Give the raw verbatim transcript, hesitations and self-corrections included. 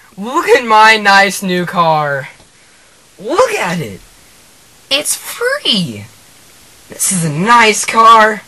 Look at my nice new car. Look at it. It's free. This is a nice car.